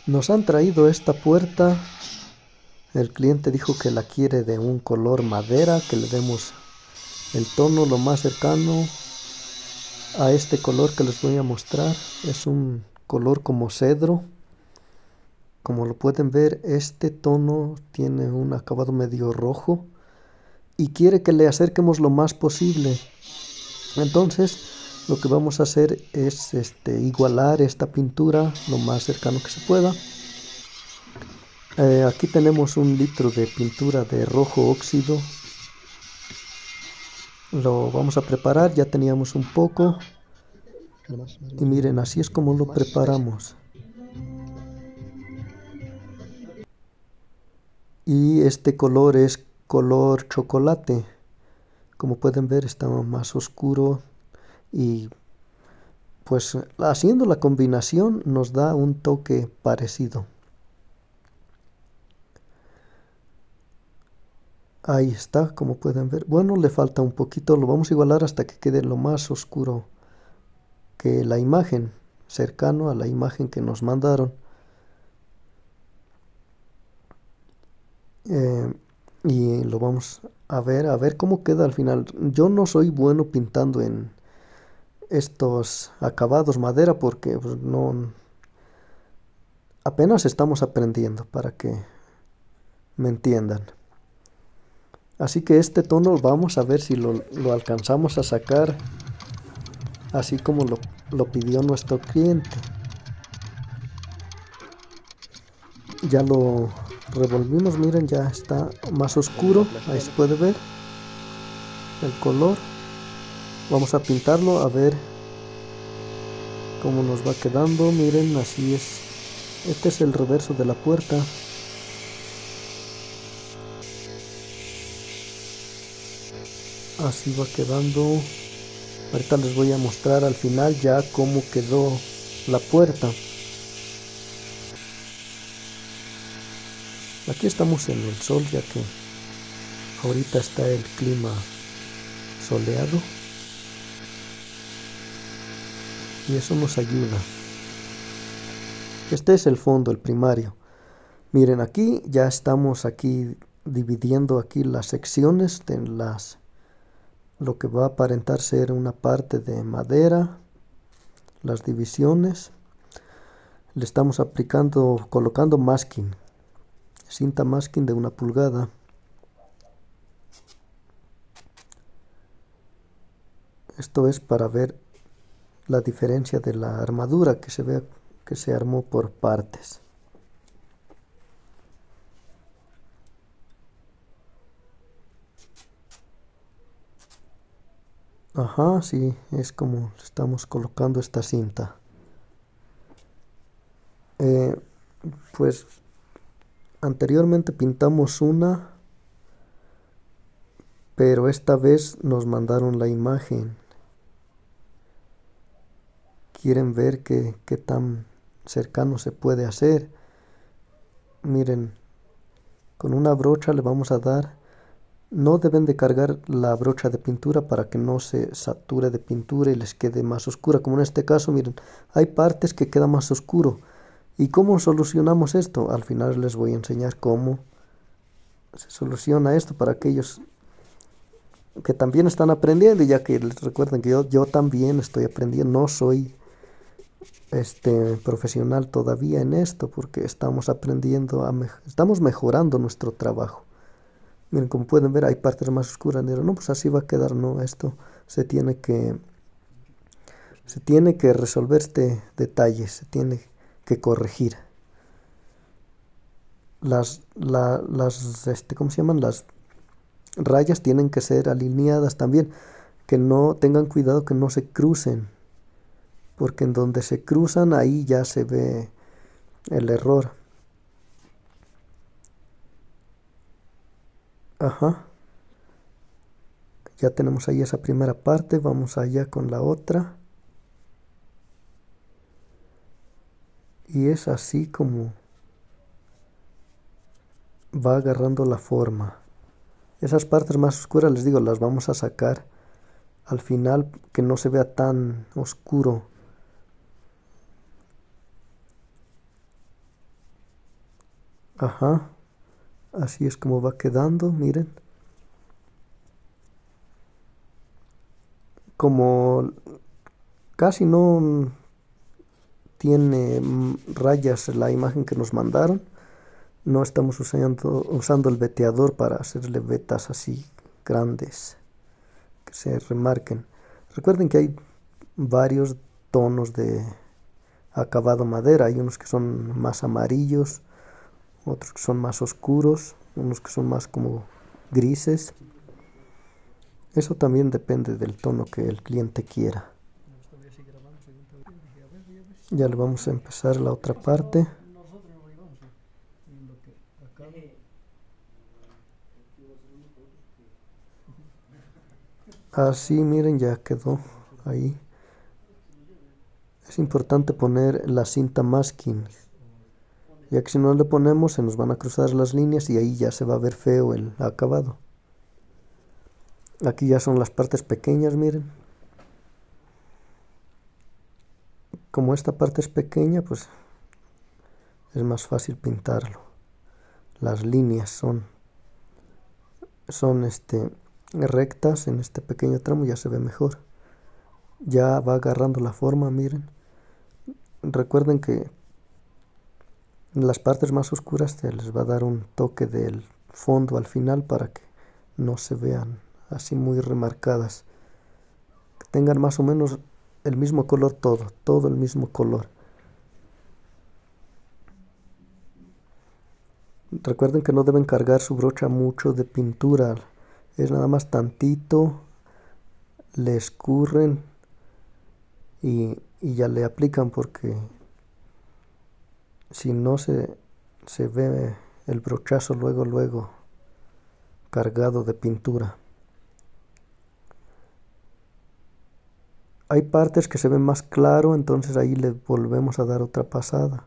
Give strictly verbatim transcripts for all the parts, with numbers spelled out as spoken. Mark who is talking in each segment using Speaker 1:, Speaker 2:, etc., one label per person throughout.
Speaker 1: Nos han traído esta puerta. El cliente dijo que la quiere de un color madera, que le demos el tono lo más cercano a este color que les voy a mostrar. Es un color como cedro. Como lo pueden ver, este tono tiene un acabado medio rojo y quiere que le acerquemos lo más posible. Entonces lo que vamos a hacer es este, igualar esta pintura lo más cercano que se pueda. Eh, aquí tenemos un litro de pintura de rojo óxido. Lo vamos a preparar, ya teníamos un poco. Y miren, así es como lo preparamos. Y este color es color chocolate. Como pueden ver, está más oscuro y pues haciendo la combinación nos da un toque parecido. Ahí está, como pueden ver. Bueno, le falta un poquito, lo vamos a igualar hasta que quede lo más oscuro que la imagen, cercano a la imagen que nos mandaron. Eh, y lo vamos a ver, a ver cómo queda al final. Yo no soy bueno pintando en estos acabados madera porque pues, no, apenas estamos aprendiendo para que me entiendan. Así que este tono vamos a ver si lo, lo alcanzamos a sacar así como lo, lo pidió nuestro cliente. Ya lo revolvimos, miren, ya está más oscuro, ahí se puede ver el color. Vamos a pintarlo a ver cómo nos va quedando. Miren, así es. Este es el reverso de la puerta. Así va quedando. Ahorita les voy a mostrar al final ya cómo quedó la puerta. Aquí estamos en el sol, ya que ahorita está el clima soleado y eso nos ayuda. Este es el fondo, el primario. Miren, aquí ya estamos aquí dividiendo aquí las secciones de las lo que va a aparentar ser una parte de madera, las divisiones. Le estamos aplicando, colocando masking, cinta masking de una pulgada. Esto es para ver la diferencia de la armadura que se ve que se armó por partes. Ajá, sí, es como estamos colocando esta cinta. Eh, pues anteriormente pintamos una, pero esta vez nos mandaron la imagen. Quieren ver qué, qué tan cercano se puede hacer. Miren, con una brocha le vamos a dar. No deben de cargar la brocha de pintura para que no se sature de pintura y les quede más oscura. Como en este caso, miren, hay partes que queda más oscuro. ¿Y cómo solucionamos esto? Al final les voy a enseñar cómo se soluciona esto para aquellos que también están aprendiendo, y ya que les recuerden que yo, yo también estoy aprendiendo, no soy este profesional todavía en esto porque estamos aprendiendo, a me estamos mejorando nuestro trabajo. Miren, como pueden ver, hay partes más oscuras. Pero no, pues así va a quedar, no, esto se tiene que se tiene que resolver este detalle, se tiene que corregir. Las, la, las, este, ¿cómo se llaman? Las rayas tienen que ser alineadas también, que no tengan cuidado que no se crucen, porque en donde se cruzan ahí ya se ve el error. Ajá. Ya tenemos ahí esa primera parte, vamos allá con la otra. Y es así como va agarrando la forma. Esas partes más oscuras, les digo, las vamos a sacar al final, que no se vea tan oscuro. Ajá, así es como va quedando, miren. Como casi no tiene mm, rayas la imagen que nos mandaron, no estamos usando, usando el veteador para hacerle vetas así grandes, que se remarquen. Recuerden que hay varios tonos de acabado madera. Hay unos que son más amarillos, otros que son más oscuros, unos que son más como grises. Eso también depende del tono que el cliente quiera. Ya le vamos a empezar la otra parte. Así, miren, ya quedó ahí. Es importante poner la cinta masking, ya que si no le ponemos se nos van a cruzar las líneas y ahí ya se va a ver feo el acabado. Aquí ya son las partes pequeñas, miren. Como esta parte es pequeña, pues es más fácil pintarlo. Las líneas son, son este, rectas en este pequeño tramo, ya se ve mejor. Ya va agarrando la forma, miren. Recuerden que en las partes más oscuras se les va a dar un toque del fondo al final para que no se vean así muy remarcadas. Que tengan más o menos el mismo color todo, todo el mismo color. Recuerden que no deben cargar su brocha mucho de pintura. Es nada más tantito, le escurren y, y ya le aplican, porque si no se, se ve el brochazo luego, luego cargado de pintura. Hay partes que se ven más claro, entonces ahí le volvemos a dar otra pasada.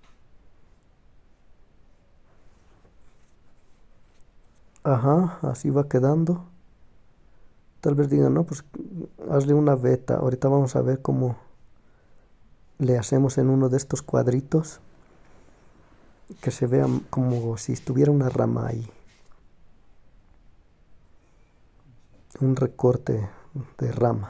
Speaker 1: Ajá, así va quedando. Tal vez digan, no, pues hazle una veta. Ahorita vamos a ver cómo le hacemos en uno de estos cuadritos, que se vea como si estuviera una rama ahí. Un recorte de rama.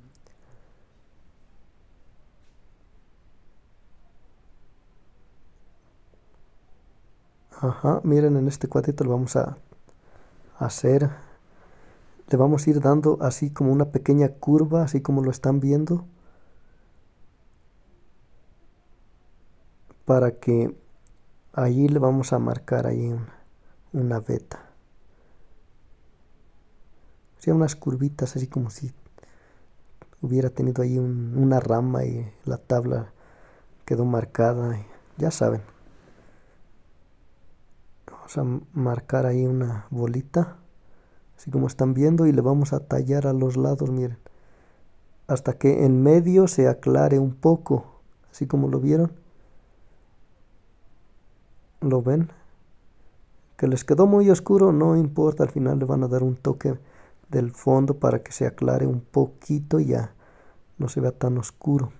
Speaker 1: Ajá, miren, en este cuadrito lo vamos a hacer. Le vamos a ir dando así como una pequeña curva, así como lo están viendo, para que ahí le vamos a marcar ahí una, una veta. O sea, unas curvitas así como si hubiera tenido ahí un- una rama y la tabla quedó marcada. y Ya saben, vamos a marcar ahí una bolita, así como están viendo, y le vamos a tallar a los lados, miren, hasta que en medio se aclare un poco, así como lo vieron. ¿Lo ven? Que les quedó muy oscuro, no importa, al final le van a dar un toque del fondo para que se aclare un poquito y ya no se vea tan oscuro.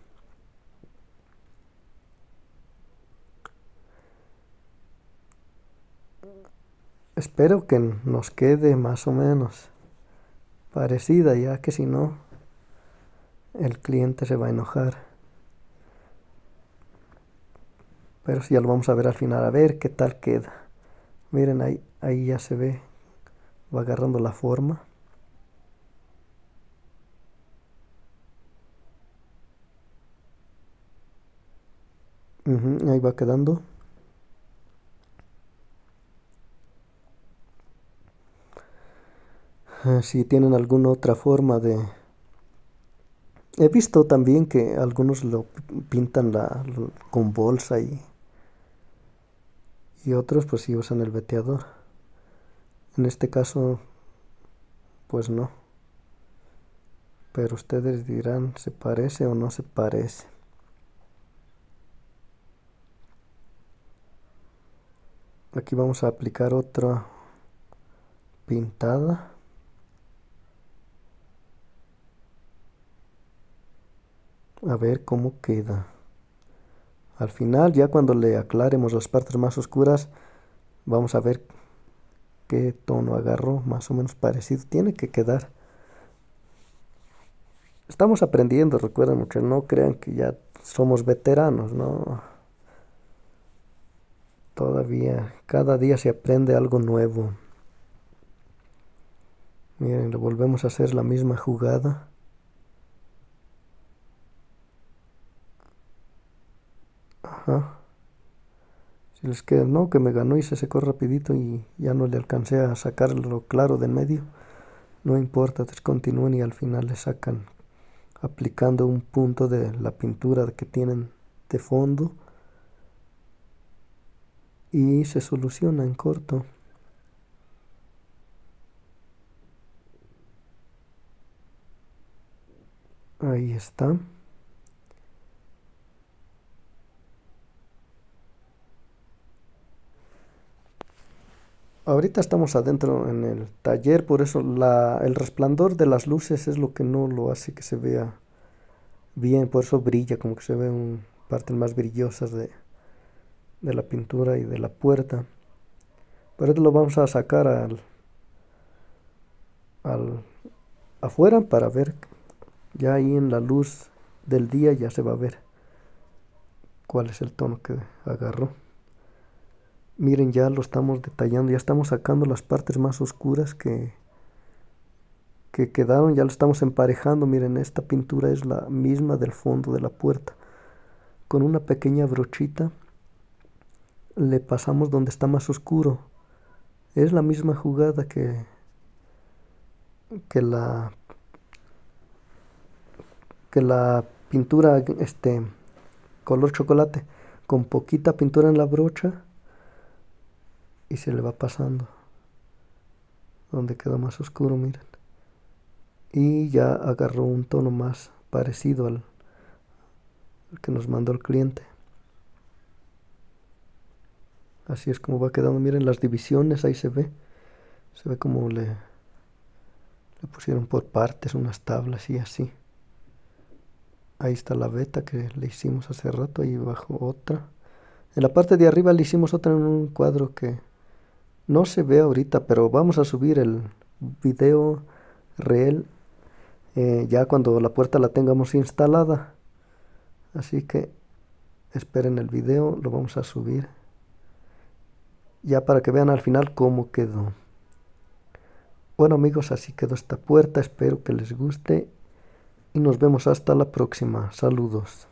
Speaker 1: Espero que nos quede más o menos parecida, ya que si no, el cliente se va a enojar. Pero sí, ya lo vamos a ver al final, a ver qué tal queda. Miren, ahí, ahí ya se ve, va agarrando la forma. Ujú, ahí va quedando. Ah, si tienen alguna otra forma de... He visto también que algunos lo pintan la, lo- con bolsa y, y otros pues sí usan el veteador. En este caso, pues no. Pero ustedes dirán, ¿se parece o no se parece? Aquí vamos a aplicar otra pintada. A ver cómo queda. Al final, ya cuando le aclaremos las partes más oscuras, Vamos a ver qué tono agarró, más o menos parecido. Tiene que quedar. Estamos aprendiendo, recuerden muchachos, no crean que ya somos veteranos, ¿no? Todavía, cada día se aprende algo nuevo. Miren, le volvemos a hacer la misma jugada. Ajá. Si les queda, no, que me ganó y se secó rapidito y ya no le alcancé a sacarlo claro de en medio. No importa, descontinúen y al final le sacan aplicando un punto de la pintura que tienen de fondo y se soluciona en corto. Ahí está. Ahorita estamos adentro en el taller, por eso la, el resplandor de las luces es lo que no lo hace que se vea bien, por eso brilla, como que se ven partes más brillosas de, de la pintura y de la puerta. Pero esto lo vamos a sacar al, al afuera para ver, ya ahí en la luz del día ya se va a ver cuál es el tono que agarró. Miren, ya lo estamos detallando, ya estamos sacando las partes más oscuras que, que quedaron, ya lo estamos emparejando. Miren, esta pintura es la misma del fondo de la puerta. Con una pequeña brochita le pasamos donde está más oscuro. Es la misma jugada que, que la que la pintura este color chocolate, con poquita pintura en la brocha y se le va pasando donde quedó más oscuro, miren. Y ya agarró un tono más parecido al, al que nos mandó el cliente. Así es como va quedando, miren las divisiones, ahí se ve. Se ve como le, le pusieron por partes unas tablas y así. Ahí está la veta que le hicimos hace rato, ahí abajo otra. En la parte de arriba le hicimos otra en un cuadro que no se ve ahorita, pero vamos a subir el video real eh, ya cuando la puerta la tengamos instalada. Así que esperen el video, lo vamos a subir ya para que vean al final cómo quedó. Bueno amigos, así quedó esta puerta, espero que les guste y nos vemos hasta la próxima. Saludos.